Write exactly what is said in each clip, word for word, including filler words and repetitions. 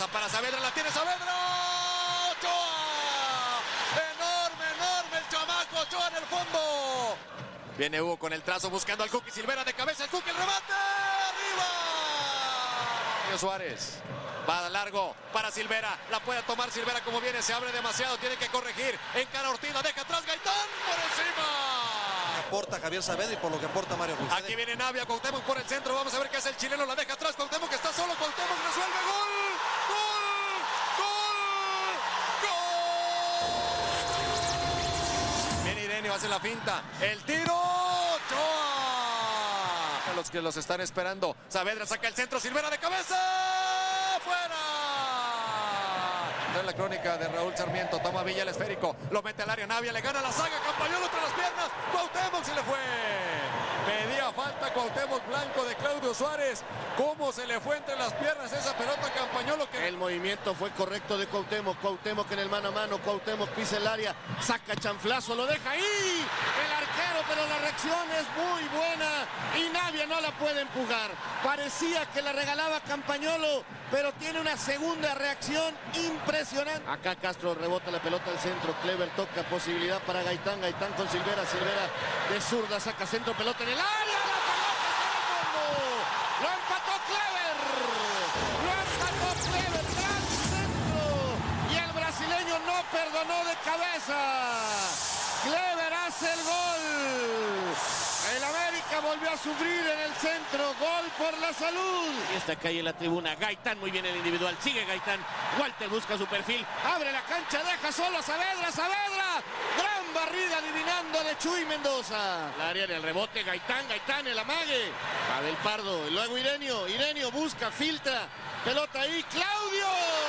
pasa para Saavedra, la tiene Saavedra. ¡Ochoa! Enorme, enorme el chamaco Ochoa en el fondo. Viene Hugo con el trazo buscando al Cookie Silvera de cabeza. El Cookie, el remate. ¡Arriba! Suárez. Va largo para Silvera. La puede tomar Silvera como viene. Se abre demasiado. Tiene que corregir. Encara Ortiz. La deja atrás. Gaitán por encima. Aporta Javier Saavedra y por lo que aporta Mario Ruiz. Aquí viene Navia. Cuauhtémoc por el centro. Vamos a ver qué hace el chileno. La deja atrás. Cuauhtémoc que está solo. Cuauhtémoc resuelve. ¡Gol! ¡Gol! ¡Gol! Viene Irenio. Hace la finta. El tiro. ¡Ochoa! Los que los están esperando. Saavedra saca el centro. Silvera de cabeza. ¡Fuera! En la crónica de Raúl Sarmiento. Toma Villa el esférico. Lo mete al área. Navia le gana la saga. Campagnolo entre las piernas. Cuauhtémoc se le fue. Pedía falta Cuauhtémoc Blanco de Claudio Suárez. ¿Cómo se le fue entre las piernas esa pelota a Campagnolo? Que... El movimiento fue correcto de Cuauhtémoc. Cuauhtémoc en el mano a mano. Cuauhtémoc pisa el área. Saca chanflazo. Lo deja ahí. El arquero, pero la reacción es muy buena. Y Navia no la puede empujar. Parecía que la regalaba Campagnolo, pero tiene una segunda reacción impresionante. Acá Castro rebota la pelota al centro. Clever toca, posibilidad para Gaitán. Gaitán con Silvera. Silvera de zurda saca centro, pelota en el área. La pelota está en el fondo. Lo empató Clever. Lo empató Clever. Gran centro. Y el brasileño no perdonó de cabeza. Clever hace el gol. El América volvió a sufrir en el centro. Gol por la salud. Y está calle en la tribuna. Gaitán, muy bien el individual. Sigue Gaitán. Walter busca su perfil. Abre la cancha. Deja solo a Saavedra. Saavedra. Gran barrida adivinando de Chuy Mendoza. La área del rebote. Gaitán. Gaitán. El amague. Abel Pardo. Y luego Irenio. Irenio busca. Filtra. Pelota ahí. Claudio.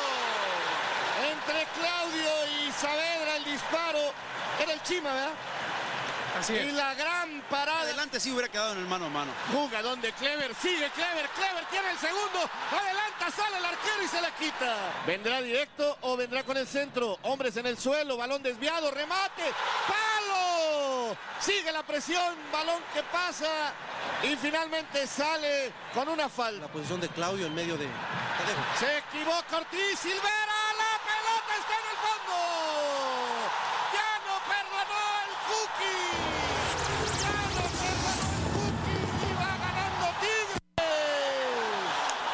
Entre Claudio y Saavedra el disparo. Era el Chima, ¿verdad? Así es. Y la gran parada. Adelante sí hubiera quedado en el mano a mano. Jugadón de Clever, sigue Clever, Clever tiene el segundo, adelanta, sale el arquero y se la quita. ¿Vendrá directo o vendrá con el centro? Hombres en el suelo, balón desviado, remate, ¡palo! Sigue la presión, balón que pasa y finalmente sale con una falta. La posición de Claudio en medio de... Se equivoca Ortiz, Silvera, la pelota está en el fondo. Ya no perdonó el Cookie. Ya no perdonó el Cookie y va ganando Tigres.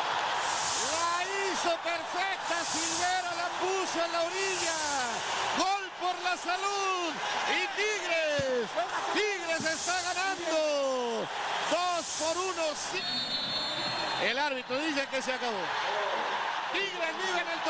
La hizo perfecta, Silvera la puso en la orilla. Gol por la salud. Y Tigres, Tigres está ganando. Dos por uno. El árbitro dice que se acabó. Tigres vive en el